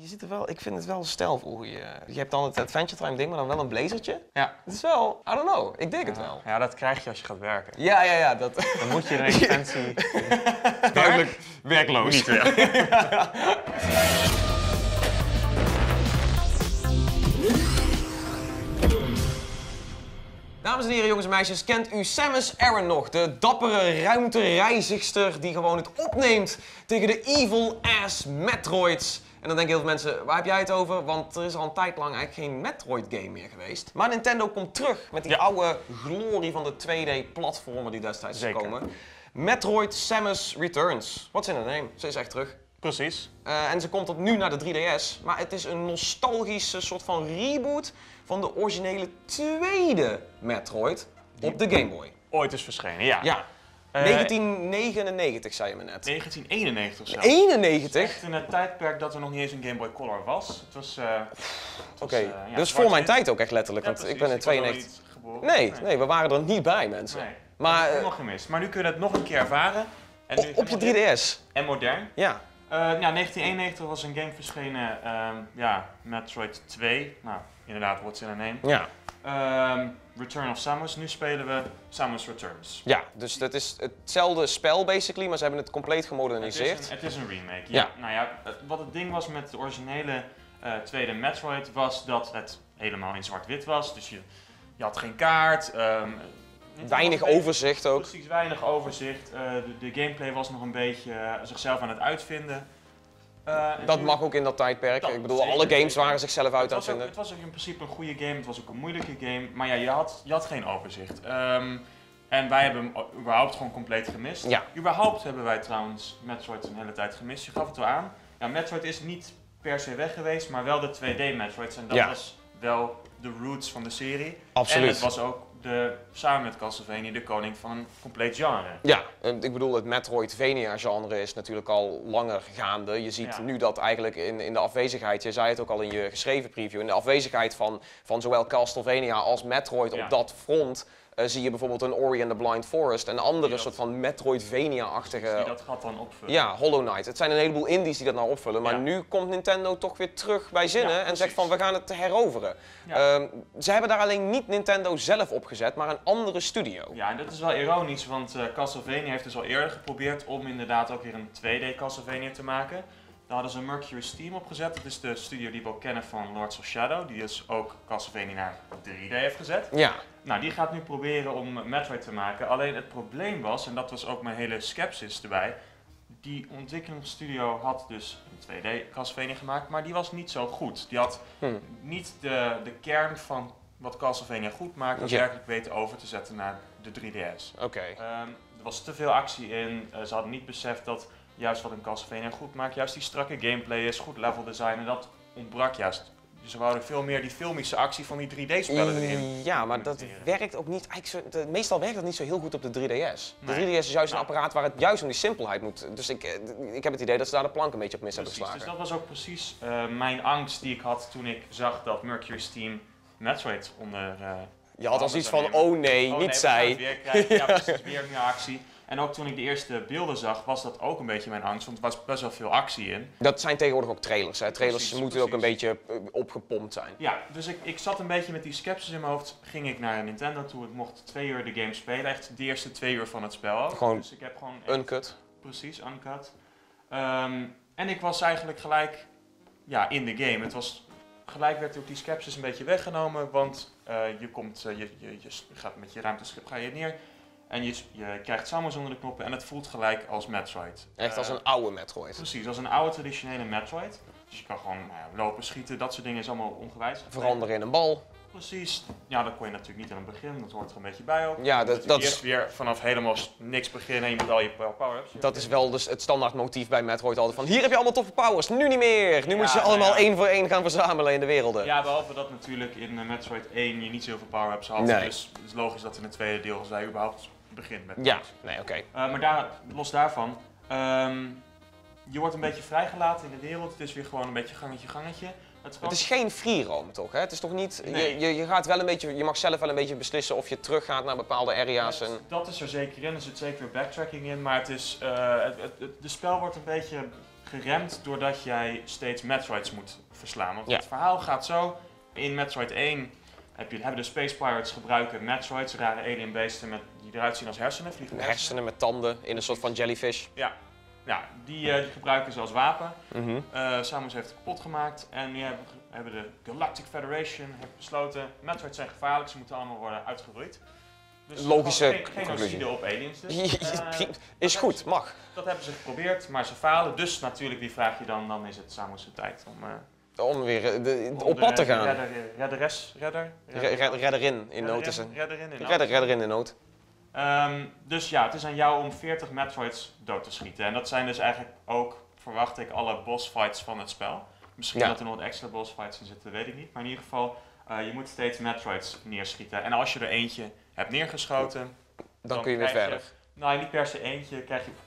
ziet er wel, ik vind het wel stijlvol. Je hebt dan het Adventure Time ding, maar dan wel een blazertje. Ja. Het is wel, I don't know, ik denk het wel. Ja, dat krijg je als je gaat werken. Ja, dat... Dan moet je een fancy... Duidelijk werkloos. Niet weer. Dames en heren, jongens en meisjes, kent u Samus Aran nog? De dappere ruimtereizigster die gewoon het opneemt tegen de evil-ass Metroids. En dan denken heel veel mensen, waar heb jij het over? Want er is al een tijd lang eigenlijk geen Metroid-game meer geweest. Maar Nintendo komt terug met die oude glorie van de 2D-platformer die destijds is gekomen. Metroid Samus Returns. What's in the name? Ze is echt terug. Precies. En ze komt op nu naar de 3DS, maar het is een nostalgische soort van reboot van de originele tweede Metroid op de Game Boy. Ooit is verschenen, ja. Ja, 1999 zei je me net. 1991 zelfs. 91? Echt in het tijdperk dat er nog niet eens een Game Boy Color was. Het was... Oké, dus voor mijn tijd ook echt letterlijk, want ik ben in 92... geboren. Nee, we waren er niet bij, mensen. Nee, Maar helemaal gemist. Maar nu kun je het nog een keer ervaren. En nu op je 3DS? En modern. Ja. 1991 was een game verschenen, Metroid 2. Nou, inderdaad, what's in a name. Ja. Return of Samus. Nu spelen we Samus Returns. Ja, dus dat is hetzelfde spel basically, maar ze hebben het compleet gemoderniseerd. Het is een remake, Ja. Nou ja, wat het ding was met de originele tweede Metroid was dat het helemaal in zwart-wit was. Dus je had geen kaart. Weinig overzicht ook. Precies, weinig overzicht. De gameplay was nog een beetje zichzelf aan het uitvinden. Dat mag ook in dat tijdperk. Ik bedoel, zeker, alle games zeker. waren zichzelf uit aan het vinden. Het was ook in principe een goede game, het was ook een moeilijke game, maar ja, je had geen overzicht. En wij hebben hem überhaupt gewoon compleet gemist. Ja. Überhaupt hebben wij trouwens Metroid een hele tijd gemist. Je gaf het wel aan. Ja, Metroid is niet per se weg geweest, maar wel de 2D Metroids. En dat was wel de roots van de serie. Absoluut. En het was ook samen met Castlevania de koning van een compleet genre. Ja, ik bedoel, het Metroidvania-genre is natuurlijk al langer gaande. Je ziet nu dat eigenlijk in de afwezigheid, je zei het ook al in je geschreven preview, in de afwezigheid van zowel Castlevania als Metroid op dat front, zie je bijvoorbeeld een Ori and the Blind Forest en andere soort van Metroidvania-achtige... Die dat gaat dan opvullen. Ja, Hollow Knight. Het zijn een heleboel indies die dat nou opvullen, maar nu komt Nintendo toch weer terug bij zinnen en zegt van we gaan het heroveren. Ja. Ze hebben daar alleen niet Nintendo zelf opgezet, maar een andere studio. Ja, en dat is wel ironisch, want Castlevania heeft dus al eerder geprobeerd om inderdaad ook weer een 2D Castlevania te maken. Daar hadden ze Mercury Steam opgezet. Dat is de studio die we ook kennen van Lords of Shadow, die dus ook Castlevania naar 3D heeft gezet. Ja. Nou, die gaat nu proberen om Metroid te maken. Alleen het probleem was, en dat was ook mijn hele skepsis erbij, die ontwikkelingsstudio had dus een 2D Castlevania gemaakt, maar die was niet zo goed. Die had niet de kern van wat Castlevania goed maakt, werkelijk weten over te zetten naar de 3DS. Oké. Er was te veel actie in, ze hadden niet beseft dat juist wat een Castlevania goed maakt, juist die strakke gameplay is, goed level design en dat ontbrak juist. Dus ze wouden veel meer die filmische actie van die 3D-spellen erin. Ja, maar dat werkt ook niet. Meestal werkt dat niet zo heel goed op de 3DS. De 3DS is juist een apparaat waar het juist om die simpelheid moet. Dus ik heb het idee dat ze daar de plank een beetje op mis hebben geslagen. Dus dat was ook precies mijn angst die ik had toen ik zag dat Mercury Steam Metroid onder... je had als iets van, oh nee, niet zij. Weer krijgen. Ja, precies, weer meer actie. En ook toen ik de eerste beelden zag, was dat ook een beetje mijn angst, want er was best wel veel actie in. Dat zijn tegenwoordig ook trailers, hè? Trailers Precies, moeten ook een beetje opgepompt zijn. Ja, dus ik zat een beetje met die skepsis in mijn hoofd, ging ik naar Nintendo toe, ik mocht 2 uur de game spelen, echt de eerste 2 uur van het spel ook. Gewoon dus ik heb gewoon uncut. Precies, uncut. En ik was eigenlijk gelijk in de game. Het was, gelijk werd ook die skepsis een beetje weggenomen, want je gaat met je ruimteschip ga je neer. En je krijgt Samus onder de knoppen en het voelt gelijk als Metroid. Echt als een oude Metroid. Precies, als een oude traditionele Metroid. Dus je kan gewoon lopen, schieten, dat soort dingen is allemaal ongewijs. Veranderen in een bal. Precies. Ja, dat kon je natuurlijk niet aan het begin, dat hoort er een beetje bij ook. Ja, dat eerst is weer vanaf helemaal niks beginnen en je moet al je power-ups. Dat is wel dus het standaard motief bij Metroid altijd van hier heb je allemaal toffe powers, nu niet meer. Nu moet je ze allemaal één voor één gaan verzamelen in de werelden. Ja, behalve dat natuurlijk in Metroid 1 je niet zoveel power-ups had. Nee. Dus het is logisch dat in het tweede deel zij überhaupt begint met Ja, nee, oké. maar los daarvan, je wordt een beetje vrijgelaten in de wereld. Het is weer gewoon een beetje gangetje. Het is geen free roam toch? Hè? Het is toch niet. Nee. Je gaat wel een beetje. Je mag zelf wel een beetje beslissen of je terug gaat naar bepaalde area's. Dat is er zeker in. Er zit zeker weer backtracking in. Maar het is, de spel wordt een beetje geremd doordat jij steeds Metroids moet verslaan. Want Ja. het verhaal gaat zo, in Metroid 1 hebben de Space Pirates gebruiken Metroids, rare alien beesten die eruit zien als hersenen, vliegende Hersenen met tanden in een soort van jellyfish. Ja, die gebruiken ze als wapen. Mhm. Samus heeft het kapot gemaakt en nu hebben de Galactic Federation besloten, Metroids zijn gevaarlijk, ze moeten allemaal worden uitgeroeid. Dus Logische geen genocide op aliens dus. Is goed, mag. Dat hebben ze geprobeerd, maar ze falen. Dus natuurlijk, die vraag je dan is het Samus' tijd Om weer om op pad te gaan. Redderin Redderin in nood is een. Redderin in nood. Redderin in nood. Dus ja, het is aan jou om 40 Metroids dood te schieten. En dat zijn dus eigenlijk ook, verwacht ik, alle bossfights van het spel. Misschien dat er nog wat extra bossfights in zitten, weet ik niet. Maar in ieder geval, je moet steeds Metroids neerschieten. En als je er eentje hebt neergeschoten, Dan kun je weer verder. Nou, niet per se eentje,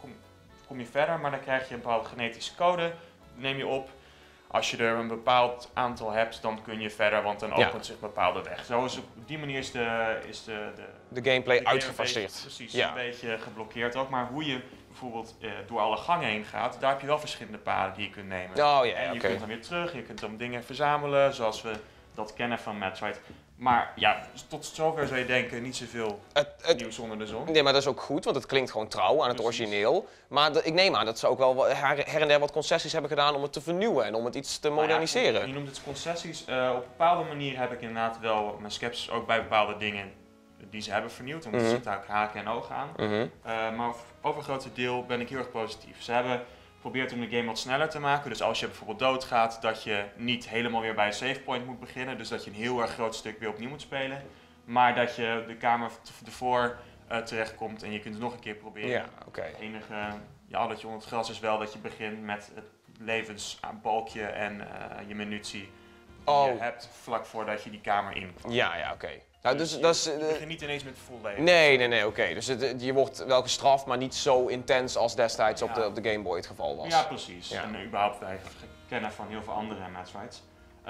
kom je verder, maar dan krijg je een bepaalde genetische code, neem je op. Als je er een bepaald aantal hebt, dan kun je verder, want dan opent zich een bepaalde weg. Zo is op die manier is de gameplay uitgefaseerd. Precies, een beetje geblokkeerd ook. Maar hoe je bijvoorbeeld door alle gangen heen gaat, daar heb je wel verschillende paden die je kunt nemen. Je kunt dan weer terug, je kunt dan dingen verzamelen, zoals we dat kennen van Metroid. Maar ja, tot zover zou je denken, niet zoveel nieuws onder de zon. Nee, maar dat is ook goed, want het klinkt gewoon trouw aan het origineel. Maar ik neem aan dat ze ook wel her en der wat concessies hebben gedaan om het te vernieuwen en om het iets te moderniseren. Je noemt het concessies. Op een bepaalde manier heb ik inderdaad wel mijn sceptisch ook bij bepaalde dingen die ze hebben vernieuwd. Want er zitten ook haken en ogen aan. Maar over een groot deel ben ik heel erg positief. Ze hebben geprobeerd om de game wat sneller te maken. Dus als je bijvoorbeeld doodgaat, dat je niet helemaal weer bij een save point moet beginnen. Dus dat je een heel erg groot stuk weer opnieuw moet spelen. Maar dat je de kamer ervoor terechtkomt en je kunt het nog een keer proberen. Ja, oké. Het enige dat je onder het gras is wel dat je begint met het levensbalkje en je munitie die je hebt vlak voordat je die kamer inkomt. Ja, oké. Nou, dus je begint niet ineens met full leven. Nee, oké. Dus je wordt wel gestraft, maar niet zo intens als destijds op de Game Boy het geval was. Ja, precies. Ja. En überhaupt wij kennen van heel veel andere Metroids.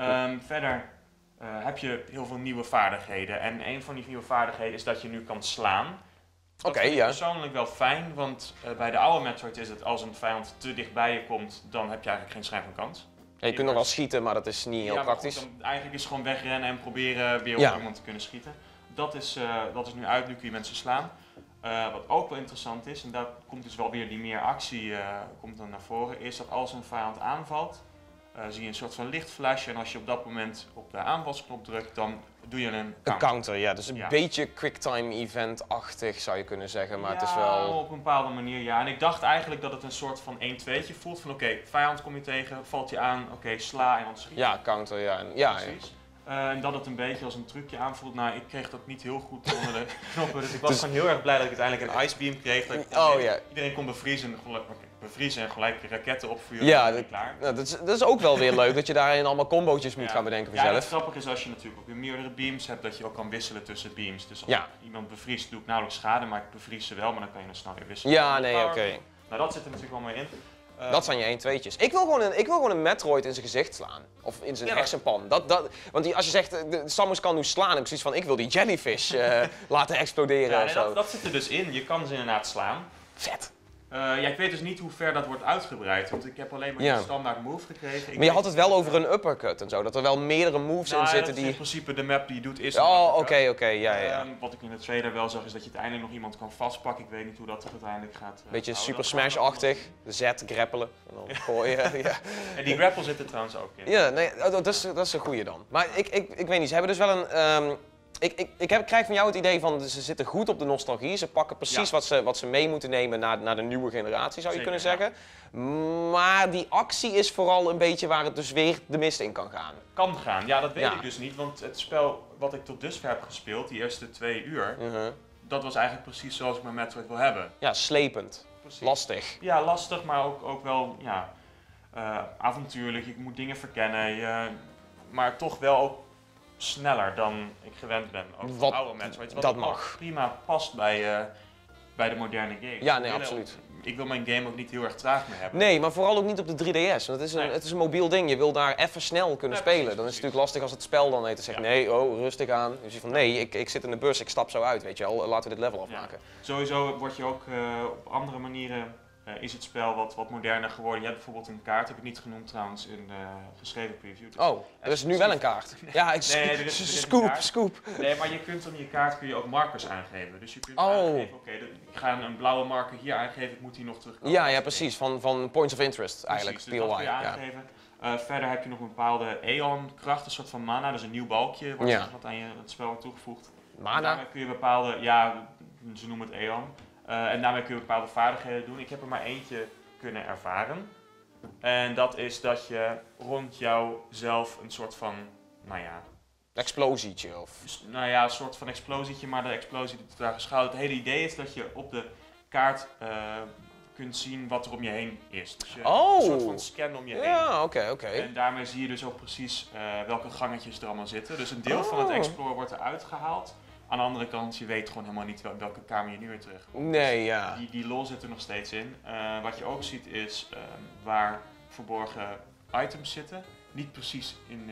Verder heb je heel veel nieuwe vaardigheden. En een van die nieuwe vaardigheden is dat je nu kan slaan. Dat vind ik persoonlijk wel fijn, want bij de oude Metroid is het als een vijand te dichtbij je komt, dan heb je eigenlijk geen schijn van kans. Ja, je kunt nog wel schieten, maar dat is niet heel praktisch. Goed, eigenlijk is het gewoon wegrennen en proberen weer op iemand te kunnen schieten. Dat is nu uit, nu kun je mensen slaan. Wat ook wel interessant is, en daar komt dus wel weer die meer actie komt dan naar voren, is dat als een vijand aanvalt, zie je een soort van lichtflash en als je op dat moment op de aanvalsknop drukt, dan doe je een counter. Ja, dus een beetje quicktime event-achtig zou je kunnen zeggen, maar het is wel... op een bepaalde manier ja. En ik dacht eigenlijk dat het een soort van 1-2'tje voelt van oké, vijand kom je tegen, valt je aan, oké, sla en dan schiet. Ja, counter, ja. Precies. En dat het een beetje als een trucje aanvoelt. Nou, ik kreeg dat niet heel goed onder de knoppen, dus ik was gewoon heel erg blij dat ik uiteindelijk een icebeam kreeg. Dat iedereen kon bevriezen en gelijk raketten opvuren. Ja, klaar. Nou, dat is ook wel weer leuk dat je daarin allemaal combootjes moet gaan bedenken voor jezelf. Ja, het grappige is als je natuurlijk ook weer meerdere beams hebt, dat je ook kan wisselen tussen beams. Dus als iemand bevriest, doe ik nauwelijks schade, maar ik bevries ze wel, maar dan kan je dan snel weer wisselen. Ja, nee, oké. Nou, dat zit er natuurlijk wel mee in. Dat zijn je 1-2'tjes. Ik wil gewoon een Metroid in zijn gezicht slaan. Of in zijn hersenpan. Want als je zegt, Samus kan nu slaan, ik zoiets van, ik wil die jellyfish laten exploderen of zo. Dat zit er dus in. Je kan ze inderdaad slaan. Vet. Ik weet dus niet hoe ver dat wordt uitgebreid, want ik heb alleen maar een standaard move gekregen. Maar je had het wel over een uppercut en zo, dat er wel meerdere moves in zitten die... in principe de map die je doet is oké, ja. Wat ik in het trailer wel zag is dat je uiteindelijk nog iemand kan vastpakken. Ik weet niet hoe dat uiteindelijk gaat. Beetje Super Smash-achtig, de Z, grappelen en dan gooien. Ja. En die grapple zit er trouwens ook in. Ja, nee, dat is een goeie dan. Maar ik weet niet, ze hebben dus wel een... Ik krijg van jou het idee van, ze zitten goed op de nostalgie. Ze pakken precies wat ze mee moeten nemen naar de nieuwe generatie, zou je kunnen zeggen. Maar die actie is vooral een beetje waar het dus weer de mist in kan gaan. Kan gaan, ja, dat weet ik dus niet. Want het spel wat ik tot dusver heb gespeeld, die eerste 2 uur, dat was eigenlijk precies zoals ik mijn Metroid wil hebben. Ja, slepend. Precies. Lastig. Ja, lastig, maar ook wel avontuurlijk. Je moet dingen verkennen, maar toch wel ook sneller dan ik gewend ben. Ook van oude Metroid. Wat dat mag. Prima past bij de moderne game. Ja, nee, absoluut. Ik wil mijn game ook niet heel erg traag meer hebben. Nee, maar vooral ook niet op de 3DS. Want het is een mobiel ding. Je wil daar even snel kunnen spelen. Precies, dan is het natuurlijk lastig als het spel dan heet te zeggen, nee, rustig aan. Dus je van, nee, ik zit in de bus, ik stap zo uit, weet je wel. Laten we dit level afmaken. Sowieso word je ook op andere manieren is het spel wat moderner geworden. Je hebt bijvoorbeeld een kaart, heb ik niet genoemd trouwens in de geschreven preview. Dus Oh, er is nu wel een kaart. Ja, er is een scoop, kaart. scoop. Nee, maar je kunt dan in je kaart kun je ook markers aangeven. Dus je kunt Oh. aangeven, oké, ik ga een blauwe marker hier aangeven, ik moet hier nog terugkomen. Ja, precies. Van points of interest eigenlijk, Precies, dus dat kun POI. je Ja. aangeven. Verder heb je nog een bepaalde Aeon-kracht, een soort van mana, dus een nieuw balkje wat aan het spel wordt toegevoegd. En Mana? daarmee kun je bepaalde, ja, ze noemen het Aeon. En daarmee kun je bepaalde vaardigheden doen. Ik heb er maar eentje kunnen ervaren. En dat is dat je rond jouzelf een soort van, nou ja, Explosietje of... een soort van explosietje, maar de explosie die daar geschaald. Het hele idee is dat je op de kaart kunt zien wat er om je heen is. Dus je een soort van scan om je heen. Ja, oké. En daarmee zie je dus ook precies welke gangetjes er allemaal zitten. Dus een deel van het explore wordt eruit gehaald. Aan de andere kant, je weet gewoon helemaal niet welke kamer je nu weer terug komt. Nee, ja. Die lol zit er nog steeds in. Wat je ook ziet is waar verborgen items zitten. Niet precies in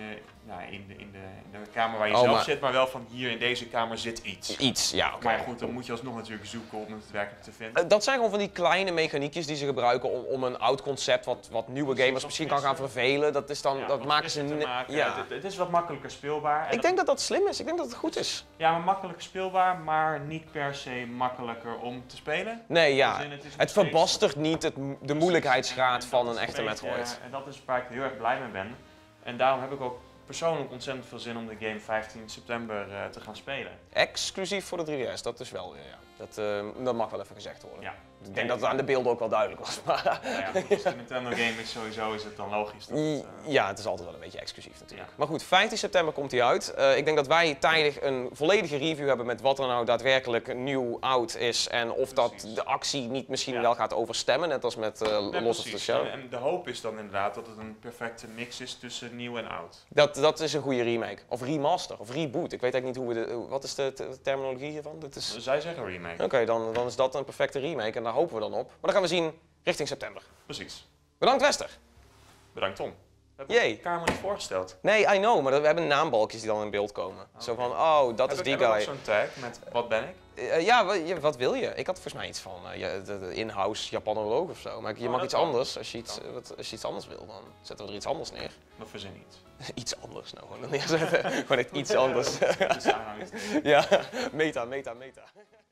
de kamer waar je zelf zit, maar wel van hier in deze kamer zit iets. Iets, ja, oké. Maar goed, dan moet je alsnog natuurlijk zoeken om het werkelijk te vinden. Dat zijn gewoon van die kleine mechaniekjes die ze gebruiken om een oud concept wat nieuwe gamers misschien kan gaan vervelen. Dat is dan, dat maken ze... Ja. Het is wat makkelijker speelbaar. Ik denk dat dat slim is. Ik denk dat het goed is. Ja, maar makkelijker speelbaar, maar niet per se makkelijker om te spelen. Nee, ja. Het Het verbastert niet de moeilijkheidsgraad van een echte Metroid. En dat is waar ik heel erg blij mee ben. En daarom heb ik ook persoonlijk ontzettend veel zin om de game 15 september te gaan spelen. Exclusief voor de 3DS, dat is wel, ja. Dat mag wel even gezegd worden. Ja. Ik denk dat het aan de beelden ook wel duidelijk was. Maar Ja, goed, als het een Nintendo game is, sowieso is het dan logisch. Dat het, ja, het is altijd wel een beetje exclusief natuurlijk. Ja. Maar goed, 15 september komt hij uit. Ik denk dat wij tijdig een volledige review hebben met wat er nou daadwerkelijk nieuw oud is. En of dat de actie niet misschien wel gaat overstemmen, net als met Lost of the Show. En de hoop is dan inderdaad dat het een perfecte mix is tussen nieuw en oud. Dat is een goede remake. Of remaster, of reboot. Ik weet eigenlijk niet wat is de terminologie hiervan? Dat is... Zij zeggen remake. Oké, dan is dat een perfecte remake en daar hopen we dan op. Maar dat gaan we zien richting september. Precies. Bedankt Wester. Bedankt Tom. We hebben Jee. elkaar maar niet voorgesteld. Nee, I know, maar we hebben naambalkjes die dan in beeld komen. Zo van, oh, dat is die Heb ik guy. ook zo'n tag met wat ben ik? Wat wil je? Ik had volgens mij iets van de in-house Japanoloog of zo. Maar je mag dat iets kan. anders. Als je iets anders wil, dan zetten we er iets anders neer. Dat verzin niet. Iets anders nou, gewoon neerzetten. Gewoon echt iets anders. Dat is aanhalingstekens. Ja, meta.